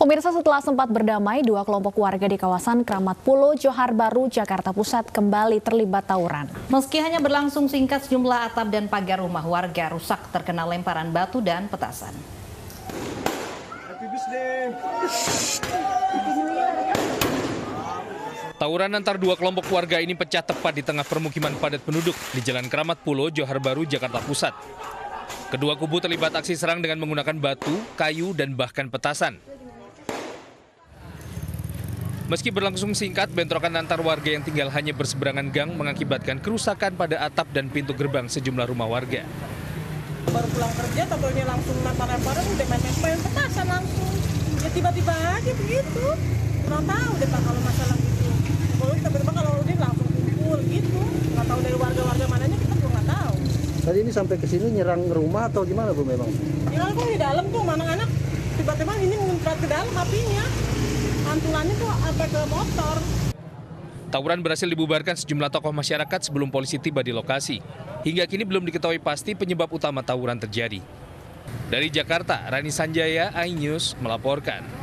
Pemirsa, setelah sempat berdamai, dua kelompok warga di kawasan Kramat Pulo, Johar Baru, Jakarta Pusat kembali terlibat tawuran. Meski hanya berlangsung singkat, sejumlah atap dan pagar rumah warga rusak terkena lemparan batu dan petasan. Tawuran antar dua kelompok warga ini pecah tepat di tengah permukiman padat penduduk di Jalan Kramat Pulo, Johar Baru, Jakarta Pusat. Kedua kubu terlibat aksi serang dengan menggunakan batu, kayu, dan bahkan petasan. Meski berlangsung singkat, bentrokan antar warga yang tinggal hanya berseberangan gang mengakibatkan kerusakan pada atap dan pintu gerbang sejumlah rumah warga. Baru pulang kerja, tahu-tahunya langsung lempar-lemparan, udah main petasan langsung. Ya tiba-tiba aja begitu. Kurang tahu deh Pak kalau masalah gitu. Kalau tiba-tiba kalau udah langsung kumpul gitu. Nggak tahu dari warga-warga mananya, kita juga nggak tahu. Tadi ini sampai ke sini nyerang rumah atau gimana Bu memang? Nyerang kok di dalam tuh, anak-anak tiba-tiba ini muncrat ke dalam apinya. Pantulannya tuh sampai ke motor. Tawuran berhasil dibubarkan sejumlah tokoh masyarakat sebelum polisi tiba di lokasi. Hingga kini belum diketahui pasti penyebab utama tawuran terjadi. Dari Jakarta, Rani Sanjaya, iNews melaporkan.